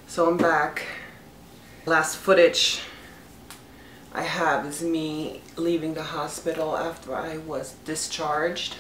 So I'm back. Last footage I have is me leaving the hospital after I was discharged.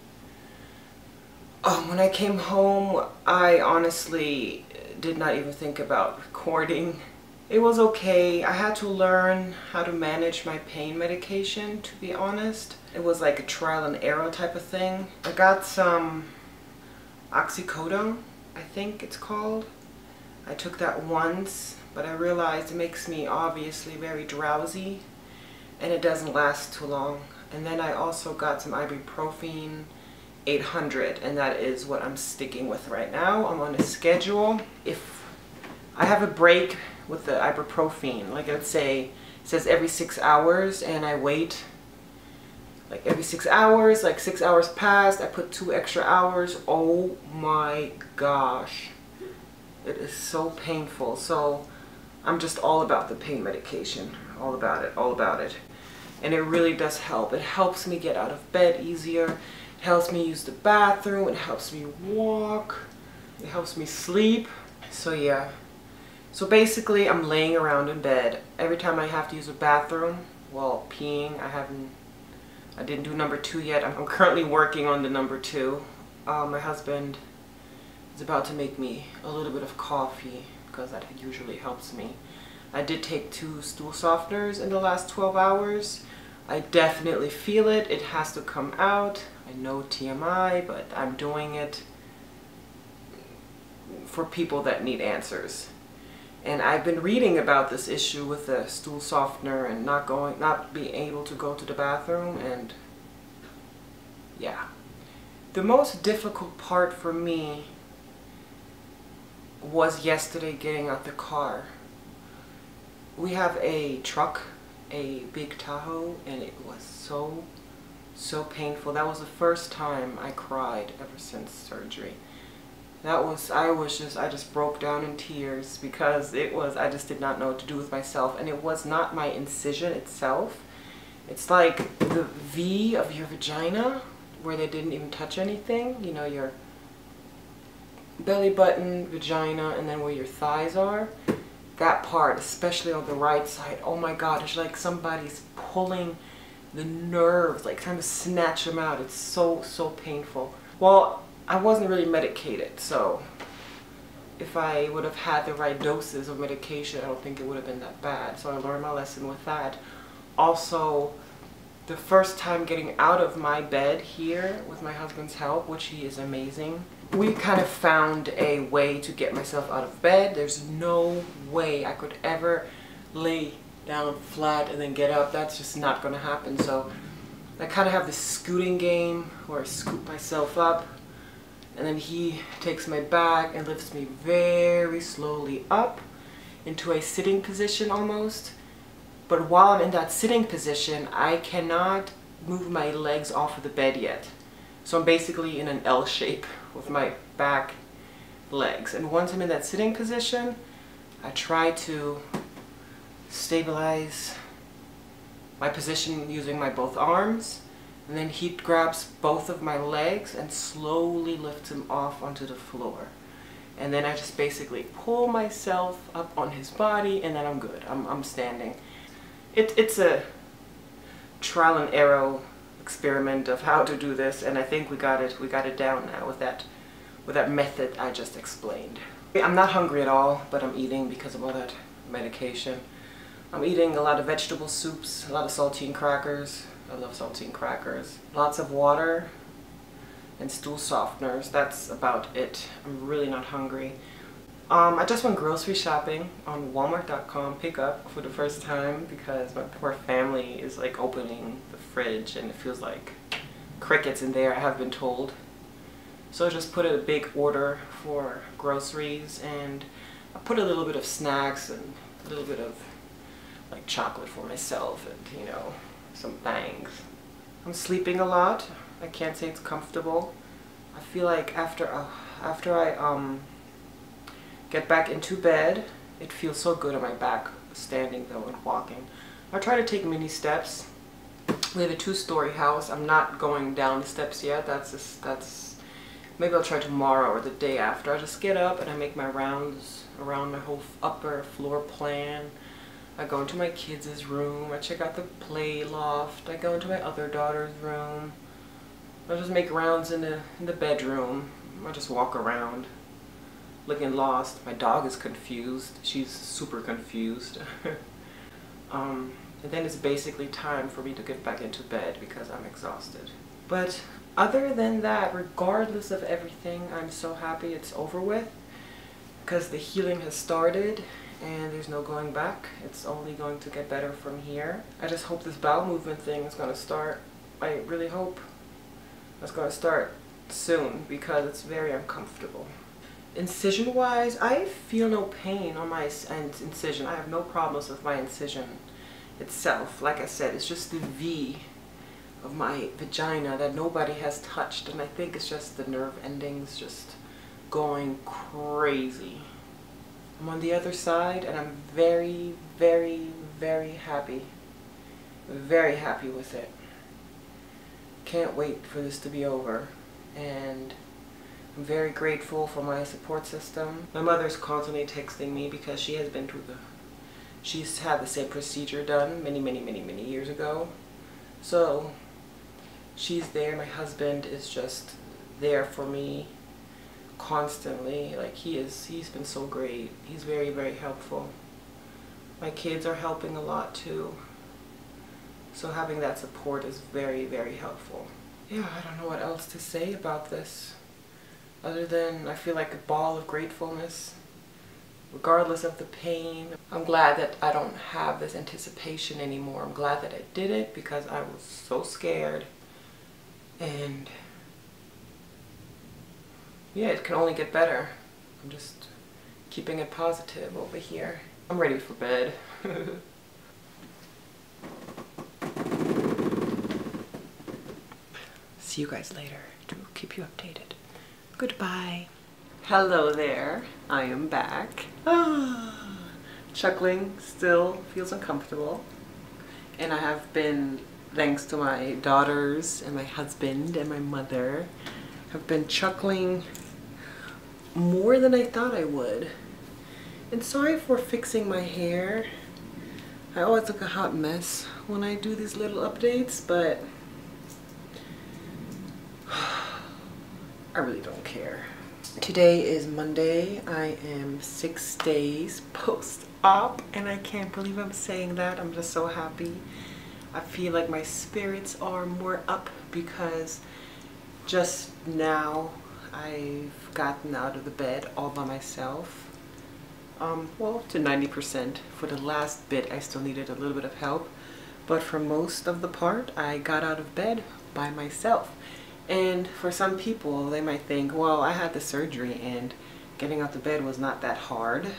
When I came home, I honestly did not even think about recording. It was okay. I had to learn how to manage my pain medication, to be honest. It was like a trial and error type of thing. I got some oxycodone, I think it's called. I took that once, but I realized it makes me obviously very drowsy and it doesn't last too long. And then I also got some ibuprofen 800, and that is what I'm sticking with right now. I'm on a schedule. If I have a break with the ibuprofen, like let's say it says every 6 hours, and I wait like every 6 hours, like 6 hours passed, I put 2 extra hours. Oh my gosh, it is so painful. So I'm just all about the pain medication, all about it. And it really does help. It helps me get out of bed easier. It helps me use the bathroom. It helps me walk. It helps me sleep. So yeah. So basically I'm laying around in bed. Every time I have to use a bathroom, well, peeing, I didn't do number 2 yet. I'm currently working on the number 2. My husband is about to make me a little bit of coffee because that usually helps me. I did take 2 stool softeners in the last 12 hours. I definitely feel it. It has to come out. I know TMI, but I'm doing it for people that need answers. And I've been reading about this issue with the stool softener and not being able to go to the bathroom, and yeah. The most difficult part for me was yesterday getting out the car. We have a truck, a big Tahoe, and it was so painful. That was the first time I cried ever since surgery. I just broke down in tears because I just did not know what to do with myself. And it was not my incision itself. It's like the V of your vagina where they didn't even touch anything. You know, your belly button, vagina, and then where your thighs are. That part, especially on the right side, oh my God, it's like somebody's pulling the nerves, like trying to snatch them out. It's so painful. Well, I wasn't really medicated, so if I would have had the right doses of medication, I don't think it would have been that bad. So I learned my lesson with that. Also, the first time getting out of my bed here with my husband's help, which he is amazing, we kind of found a way to get myself out of bed. There's no way I could ever lay down flat and then get up. That's just not going to happen. So I kind of have this scooting game where I scoop myself up, and then he takes my back and lifts me very slowly up into a sitting position almost. But while I'm in that sitting position, I cannot move my legs off of the bed yet. So I'm basically in an L shape with my back legs. And once I'm in that sitting position, I try to stabilize my position using my both arms. And then he grabs both of my legs and slowly lifts them off onto the floor. And then I just basically pull myself up on his body, and then I'm good. I'm standing. It's a trial and error experiment of how to do this, and I think we got it down now with that method I just explained. I'm not hungry at all, but I'm eating because of all that medication. I'm eating a lot of vegetable soups, a lot of saltine crackers. I love saltine crackers. Lots of water and stool softeners. That's about it. I'm really not hungry. I just went grocery shopping on Walmart.com pickup for the first time because my poor family is like opening the fridge and it feels like crickets in there, I have been told. So I just put a big order for groceries, and I put a little bit of snacks and a little bit of like chocolate for myself, and you know, some things. I'm sleeping a lot. I can't say it's comfortable. I feel like after I get back into bed, it feels so good on my back, standing though and walking. I try to take mini steps. We have a 2-story house. I'm not going down the steps yet. That's Maybe I'll try tomorrow or the day after. I just get up and I make my rounds around my whole upper floor plan. I go into my kids' room. I check out the play loft. I go into my other daughter's room. I just make rounds in the bedroom. I just walk around looking lost. My dog is confused. She's super confused. And then it's basically time for me to get back into bed because I'm exhausted. But other than that, regardless of everything, I'm so happy it's over with because the healing has started and there's no going back. It's only going to get better from here. I just hope this bowel movement thing is going to start. I really hope it's going to start soon because it's very uncomfortable. Incision wise, I feel no pain on my incision. I have no problems with my incision itself. Like I said, it's just the V of my vagina that nobody has touched, and I think it's just the nerve endings just going crazy. I'm on the other side and I'm very, very, very happy. Very happy with it. Can't wait for this to be over, and I'm very grateful for my support system. My mother's constantly texting me because she has been through she's had the same procedure done many years ago. So she's there. My husband is just there for me constantly. Like he's been so great. He's very, very helpful. My kids are helping a lot too. So having that support is very, very helpful. Yeah, I don't know what else to say about this other than I feel like a ball of gratefulness regardless of the pain. I'm glad that I don't have this anticipation anymore. I'm glad that I did it because I was so scared. And yeah, it can only get better. I'm just keeping it positive over here. I'm ready for bed. See you guys later to keep you updated. Goodbye. Hello there. I am back. Chuckling still feels uncomfortable. And I have been, thanks to my daughters and my husband and my mother, have been chuckling more than I thought I would. And sorry for fixing my hair. I always look a hot mess when I do these little updates, but I really don't care. Today is Monday. I am 6 days post-op, and I can't believe I'm saying that. I'm just so happy. I feel like my spirits are more up because just now I've gotten out of the bed all by myself. Well, to 90%. For the last bit, I still needed a little bit of help, but for most of the part, I got out of bed by myself. And for some people, they might think, well, I had the surgery and getting out of bed was not that hard.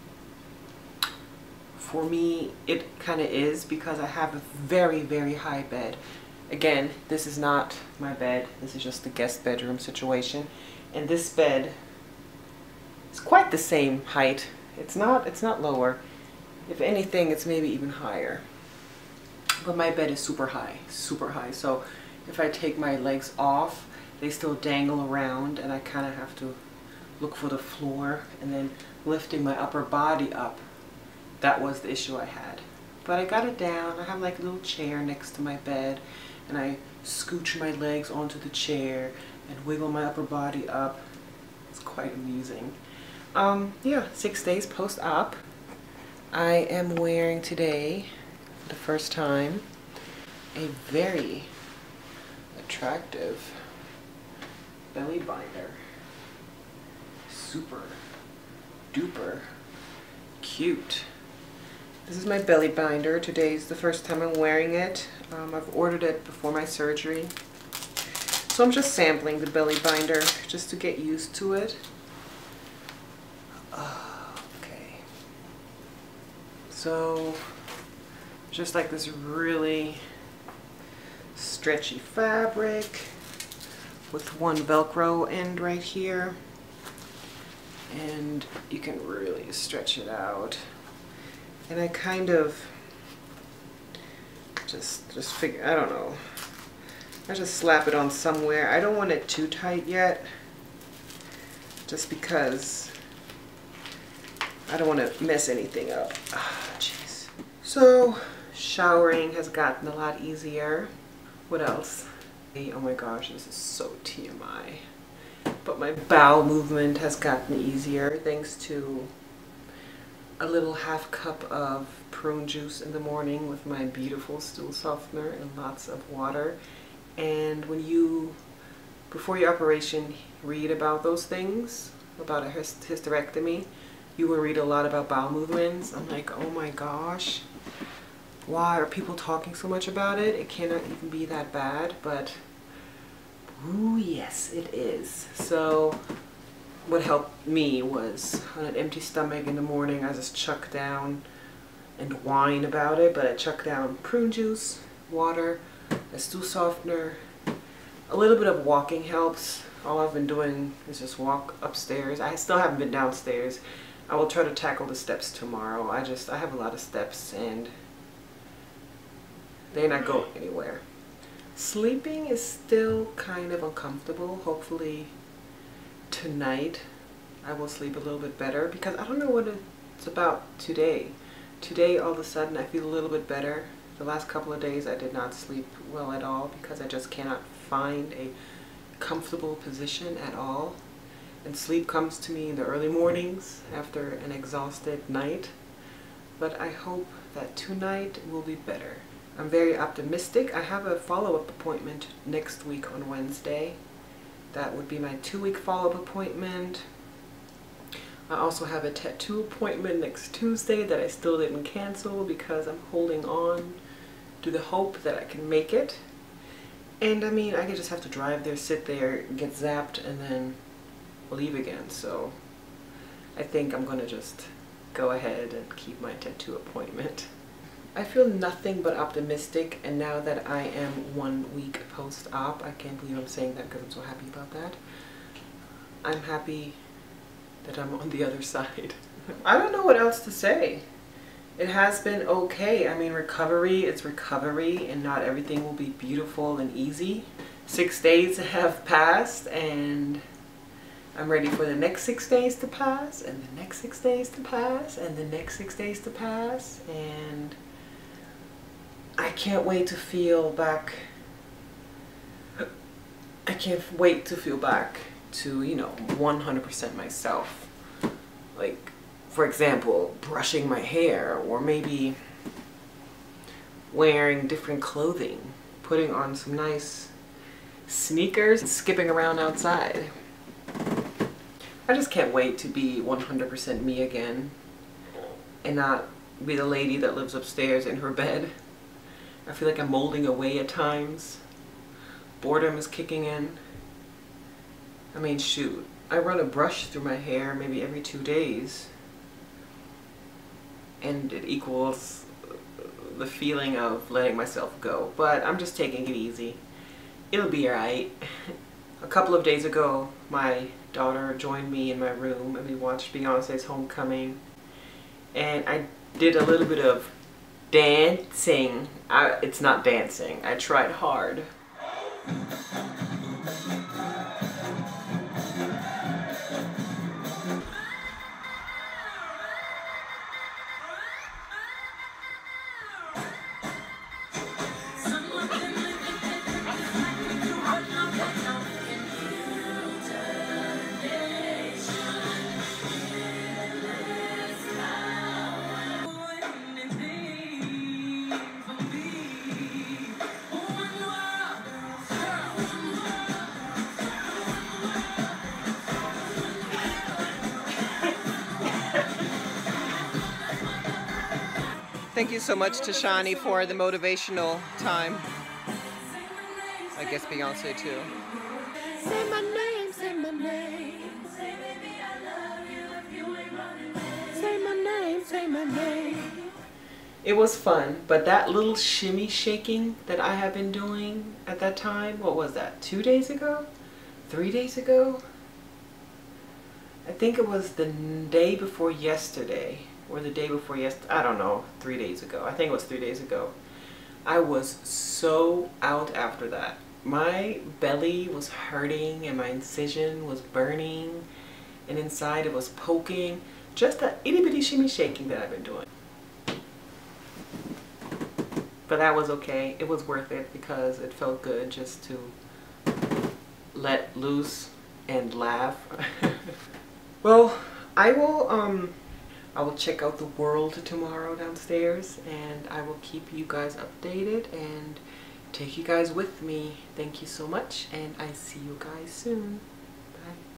For me, it kind of is because I have a very, very high bed. Again, this is not my bed. This is just the guest bedroom situation. And this bed is quite the same height. It's not lower. If anything, it's maybe even higher. But my bed is super high, super high. So if I take my legs off, they still dangle around and I kind of have to look for the floor, and then lifting my upper body up. That was the issue I had. But I got it down. I have like a little chair next to my bed, and I scooch my legs onto the chair and wiggle my upper body up. It's quite amusing. Yeah, 6 days post-op. I am wearing today, for the first time, a very attractive belly binder. Super duper cute. This is my belly binder. Today's the first time I'm wearing it. I've ordered it before my surgery. So I'm just sampling the belly binder just to get used to it. Okay. So, just like this really stretchy fabric with one Velcro end right here. And you can really stretch it out. And I kind of just figure, I don't know. I just slap it on somewhere. I don't want it too tight yet just because I don't want to mess anything up. Ah, jeez. So showering has gotten a lot easier. What else? Oh my gosh, this is so TMI. But my bowel movement has gotten easier thanks to a little half cup of prune juice in the morning with my beautiful stool softener and lots of water. And when you, before your operation, read about those things, about a hysterectomy, you will read a lot about bowel movements. I'm like, oh my gosh, why are people talking so much about it? It cannot even be that bad, but ooh, yes, it is. So what helped me was on an empty stomach in the morning, I just chuck down and whine about it, but I chuck down prune juice, water, a stool softener. A little bit of walking helps. All I've been doing is just walk upstairs. I still haven't been downstairs. I will try to tackle the steps tomorrow. I have a lot of steps and they're not going anywhere. Sleeping is still kind of uncomfortable. Hopefully tonight I will sleep a little bit better because I don't know what it's about today. Today all of a sudden I feel a little bit better. The last couple of days I did not sleep well at all because I just cannot find a comfortable position at all. And sleep comes to me in the early mornings after an exhausted night. But I hope that tonight will be better. I'm very optimistic. I have a follow-up appointment next week on Wednesday. That would be my 2-week follow-up appointment. I also have a tattoo appointment next Tuesday that I still didn't cancel because I'm holding on to the hope that I can make it. And I mean, I could just have to drive there, sit there, get zapped, and then leave again. So I think I'm gonna just go ahead and keep my tattoo appointment. I feel nothing but optimistic, and now that I am 1 week post-op, I can't believe I'm saying that because I'm so happy about that. I'm happy that I'm on the other side. I don't know what else to say. It has been okay. I mean, recovery is recovery, and not everything will be beautiful and easy. 6 days have passed, and I'm ready for the next 6 days to pass, and the next 6 days to pass, and the next 6 days to pass, and I can't wait to feel back. I can't wait to feel back to, you know, 100% myself. Like, for example, brushing my hair, or maybe wearing different clothing, putting on some nice sneakers, and skipping around outside. I just can't wait to be 100% me again and not be the lady that lives upstairs in her bed. I feel like I'm molding away at times. Boredom is kicking in. I mean, shoot, I run a brush through my hair maybe every 2 days, and it equals the feeling of letting myself go. But I'm just taking it easy. It'll be alright. A couple of days ago, my daughter joined me in my room and we watched Beyonce's Homecoming, and I did a little bit of dancing. It's not dancing. I tried hard. Thank you so much to Shani for the motivational time. I guess Beyonce too. Say my name, say my name. Say baby I love you if you ain't running away. Say my name, say my name. It was fun, but that little shimmy shaking that I have been doing at that time, what was that, 2 days ago? 3 days ago? I think it was the day before yesterday. Or the day before yesterday, I don't know, 3 days ago. I think it was 3 days ago. I was so out after that. My belly was hurting and my incision was burning, and inside it was poking. Just that itty bitty shimmy shaking that I've been doing. But that was okay. It was worth it because it felt good just to let loose and laugh. Well, I will check out the world tomorrow downstairs, and I will keep you guys updated and take you guys with me. Thank you so much, and I see you guys soon. Bye.